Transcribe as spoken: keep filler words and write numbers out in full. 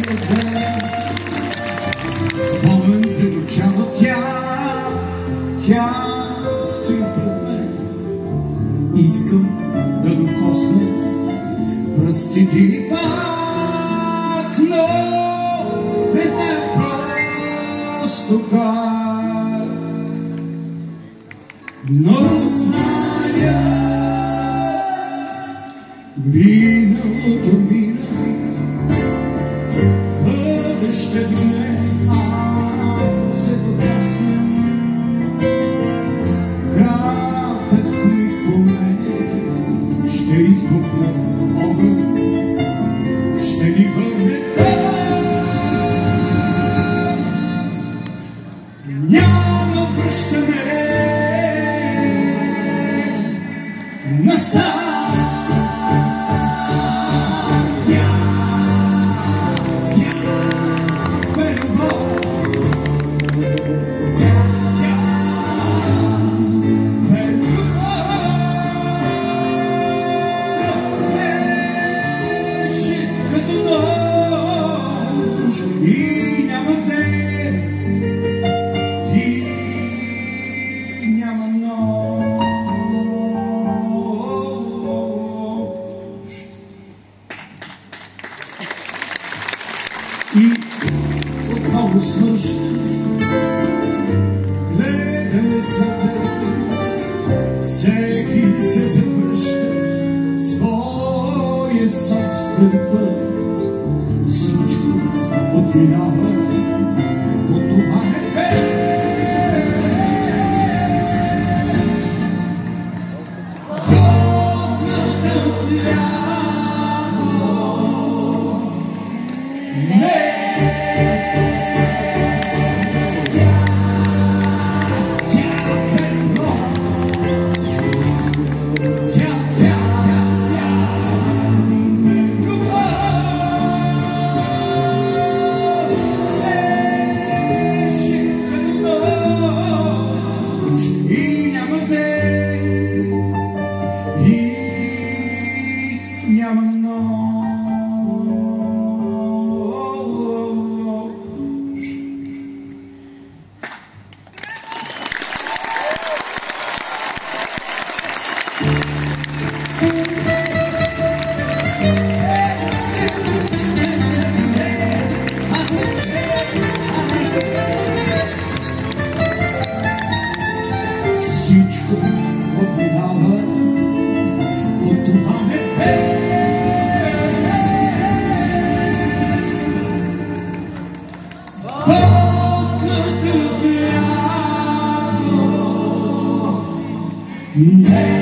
ден. Спомен звучава тя, тя стои пред мен. Искам да докосна пръстите й пак, но не знам просто как. Но зная, миналото мина, бъдещето не, ако се докоснем. Кратък миг поне ще избухне огън, ще ни върне там. Няма връщане назад. И няма ден, и няма нощ. И отново свършва, гледаме светът, всеки се завръща своя собствен път. Всичко отминава от това небе. Погледът вляво, не. Тя, тя бе любов. Тя, тя, тя, тя бе любов. И няма ден, и няма нощ. Всичко отминава от това небе. Погледът вляво, не.